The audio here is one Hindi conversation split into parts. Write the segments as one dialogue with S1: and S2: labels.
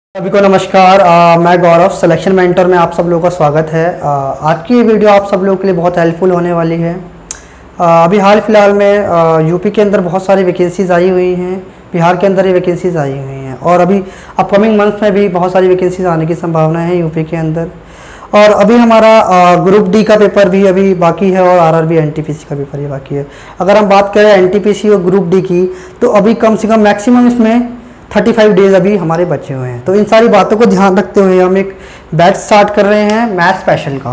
S1: सभी को नमस्कार। मैं गौरव सिलेक्शन मेंटर में आप सब लोगों का स्वागत है। आज की ये वीडियो आप सब लोगों के लिए बहुत हेल्पफुल होने वाली है। अभी हाल फिलहाल में यूपी के अंदर बहुत सारी वैकेंसीज़ आई हुई हैं, बिहार के अंदर ये वैकेंसीज़ आई हुई हैं और अभी अपकमिंग मंथ में भी बहुत सारी वैकेंसीज़ आने की संभावना है यूपी के अंदर। और अभी हमारा ग्रुप डी का पेपर भी अभी बाकी है और आरआरबी एनटीपीसी का पेपर भी बाकी है। अगर हम बात करें एनटीपीसी और ग्रुप डी की, तो अभी कम से कम मैक्सिमम इसमें 35 डेज़ अभी हमारे बचे हुए हैं। तो इन सारी बातों को ध्यान रखते हुए हम एक बैच स्टार्ट कर रहे हैं मैथ स्पेशल का।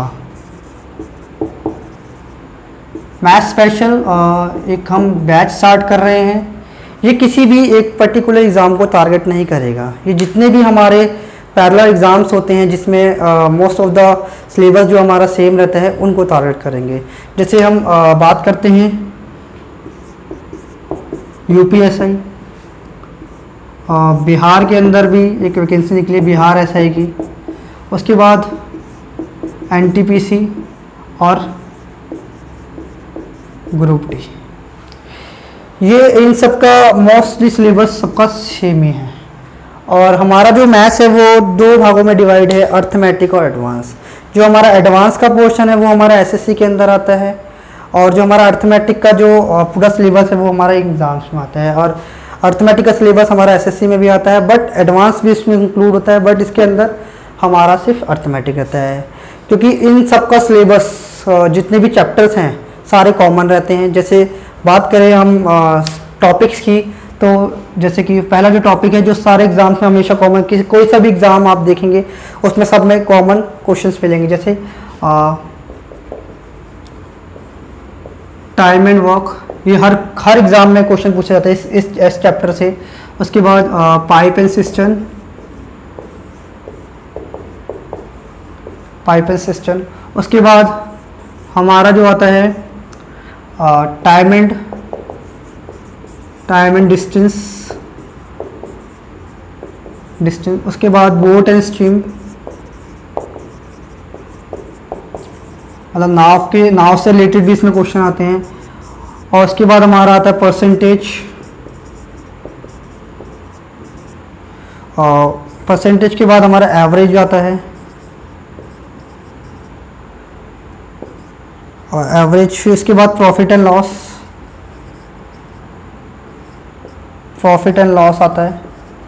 S1: मैथ स्पेशल एक हम बैच स्टार्ट कर रहे हैं। ये किसी भी एक पर्टिकुलर एग्ज़ाम को टारगेट नहीं करेगा। ये जितने भी हमारे पैरेलल एग्ज़ाम्स होते हैं जिसमें मोस्ट ऑफ द सिलेबस जो हमारा सेम रहता है उनको टारगेट करेंगे। जैसे हम बात करते हैं यूपीएसआई, बिहार के अंदर भी एक वैकेंसी निकली बिहार एसआई की, उसके बाद एनटीपीसी और ग्रुप डी। ये इन सब का मोस्टली सिलेबस सबका सेम ही है और हमारा जो मैथ्स है वो दो भागों में डिवाइड है, अर्थमेटिक और एडवांस। जो हमारा एडवांस का पोर्शन है वो हमारा एसएससी के अंदर आता है और जो हमारा अर्थमेटिक का जो पूरा सिलेबस है वो हमारा एग्जाम्स में आता है। और अर्थमेटिक का सिलेबस हमारा एसएससी में भी आता है, बट एडवांस भी इसमें इंक्लूड होता है, बट इसके अंदर हमारा सिर्फ अर्थमेटिक रहता है। क्योंकि इन सब का सिलेबस जितने भी चैप्टर्स हैं सारे कॉमन रहते हैं। जैसे बात करें हम टॉपिक्स की, तो जैसे कि पहला जो टॉपिक है जो सारे एग्जाम्स में हमेशा कॉमन, कोई सा भी एग्ज़ाम आप देखेंगे उसमें सब में कॉमन क्वेश्चंस मिलेंगे। जैसे टाइम एंड वर्क, ये हर एग्ज़ाम में क्वेश्चन पूछा जाता है इस चैप्टर से। उसके बाद पाइप एंड सिस्टम, उसके बाद हमारा जो आता है टाइम एंड डिस्टेंस, उसके बाद बोट एंड स्ट्रीम, मतलब नाव से रिलेटेड भी इसमें क्वेश्चन आते हैं। और उसके बाद हमारा आता है परसेंटेज के बाद हमारा एवरेज आता है और एवरेज, फिर उसके बाद प्रॉफिट एंड लॉस आता है।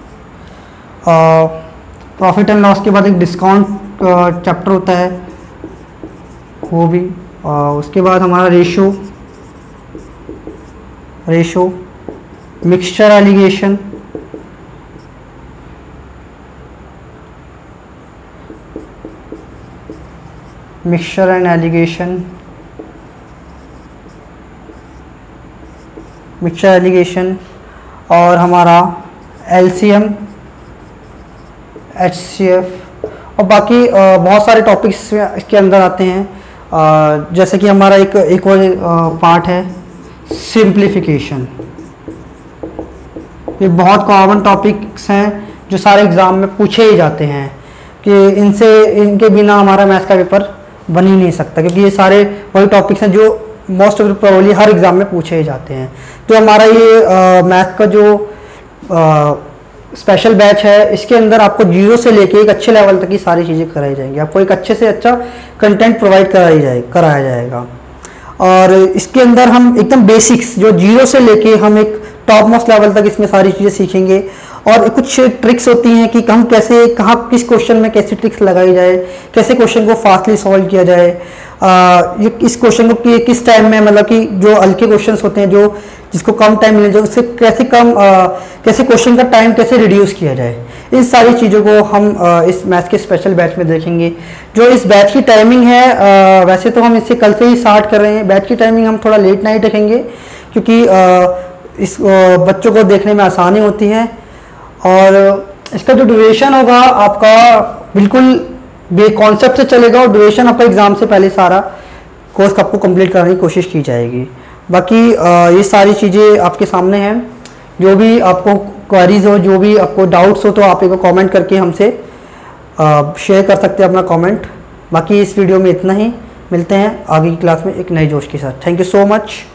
S1: प्रॉफिट एंड लॉस के बाद एक डिस्काउंट चैप्टर होता है वो भी। उसके बाद हमारा रेशो, मिक्सचर एलिगेशन, और हमारा एलसीएम, एचसीएफ और बाकी बहुत सारे टॉपिक्स इसके अंदर आते हैं। जैसे कि हमारा एक और पार्ट है सिंप्लीफिकेशन। ये बहुत कॉमन टॉपिक्स हैं जो सारे एग्ज़ाम में पूछे ही जाते हैं कि इनके बिना हमारा मैथ्स का पेपर बन ही नहीं सकता, क्योंकि ये सारे वही टॉपिक्स हैं जो मोस्ट ऑफ प्रोबेबली हर एग्ज़ाम में पूछे ही जाते हैं। तो हमारा ये मैथ का जो स्पेशल बैच है इसके अंदर आपको जीरो से लेके एक अच्छे लेवल तक की सारी चीज़ें कराई जाएंगी। आपको एक अच्छे से अच्छा कंटेंट प्रोवाइड कराया जाएगा और इसके अंदर हम एकदम बेसिक्स जो जीरो से लेके हम एक टॉप मोस्ट लेवल तक इसमें सारी चीज़ें सीखेंगे। और कुछ ट्रिक्स होती हैं कि हम कैसे किस क्वेश्चन में कैसी ट्रिक्स लगाई जाए, कैसे क्वेश्चन को फास्टली सॉल्व किया जाए, ये इस क्वेश्चन को किस टाइम में, मतलब कि जो हल्के क्वेश्चंस होते हैं जो जिसको कम टाइम मिले जाए उससे कैसे क्वेश्चन का टाइम कैसे रिड्यूस किया जाए, इन सारी चीज़ों को हम इस मैथ्स के स्पेशल बैच में देखेंगे। जो इस बैच की टाइमिंग है, वैसे तो हम इससे कल से ही स्टार्ट कर रहे हैं। बैच की टाइमिंग हम थोड़ा लेट नाइट रखेंगे क्योंकि इस बच्चों को देखने में आसानी होती है। और इसका जो ड्यूरेशन होगा आपका बिल्कुल कॉन्सेप्ट से चलेगा और ड्यूरेशन आपका एग्ज़ाम से पहले सारा कोर्स आपको कंप्लीट कराने की कोशिश की जाएगी। बाकी ये सारी चीज़ें आपके सामने हैं। जो भी आपको क्वेरीज हो, जो भी आपको डाउट्स हो, तो आप एक कमेंट करके हमसे शेयर कर सकते हैं अपना कमेंट। बाकी इस वीडियो में इतना ही, मिलते हैं आगे की क्लास में एक नए जोश के साथ। Thank you so much.